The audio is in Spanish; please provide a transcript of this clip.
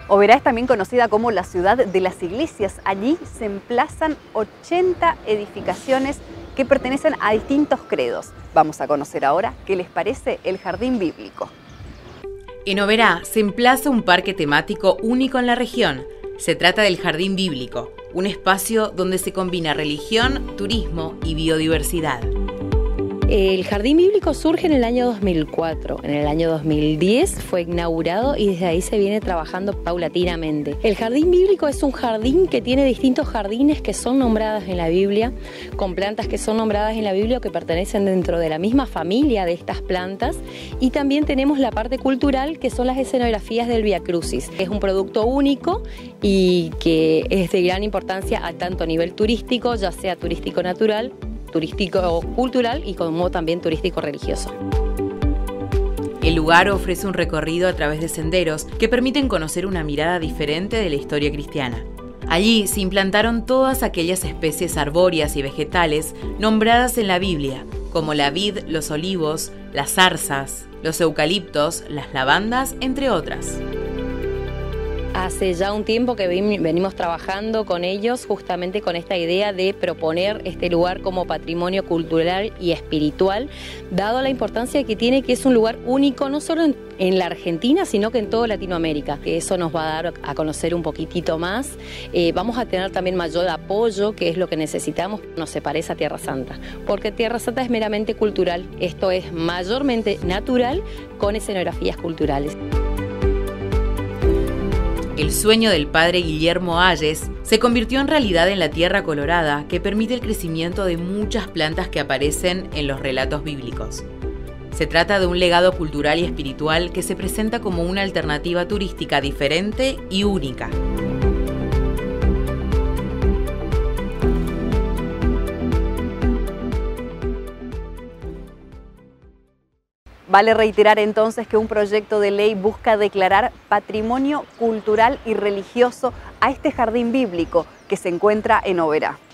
Oberá es también conocida como la ciudad de las iglesias. Allí se emplazan 80 edificaciones que pertenecen a distintos credos. Vamos a conocer ahora qué les parece el jardín bíblico. En Oberá se emplaza un parque temático único en la región. Se trata del Jardín Bíblico, un espacio donde se combina religión, turismo y biodiversidad. El Jardín Bíblico surge en el año 2004. En el año 2010 fue inaugurado y desde ahí se viene trabajando paulatinamente. El Jardín Bíblico es un jardín que tiene distintos jardines que son nombradas en la Biblia, con plantas que son nombradas en la Biblia o que pertenecen dentro de la misma familia de estas plantas. Y también tenemos la parte cultural, que son las escenografías del Vía Crucis. Es un producto único y que es de gran importancia tanto a nivel turístico, ya sea turístico natural, turístico cultural y como también turístico religioso. El lugar ofrece un recorrido a través de senderos que permiten conocer una mirada diferente de la historia cristiana. Allí se implantaron todas aquellas especies arbóreas y vegetales nombradas en la Biblia, como la vid, los olivos, las zarzas, los eucaliptos, las lavandas, entre otras. Hace ya un tiempo que venimos trabajando con ellos justamente con esta idea de proponer este lugar como patrimonio cultural y espiritual, dado la importancia que tiene, que es un lugar único no solo en la Argentina, sino que en toda Latinoamérica, que eso nos va a dar a conocer un poquitito más. Vamos a tener también mayor apoyo, que es lo que necesitamos, no se parece a Tierra Santa, porque Tierra Santa es meramente cultural, esto es mayormente natural con escenografías culturales. El sueño del padre Guillermo Hayes se convirtió en realidad en la tierra colorada, que permite el crecimiento de muchas plantas que aparecen en los relatos bíblicos. Se trata de un legado cultural y espiritual que se presenta como una alternativa turística diferente y única. Vale reiterar entonces que un proyecto de ley busca declarar patrimonio cultural y religioso a este jardín bíblico que se encuentra en Oberá.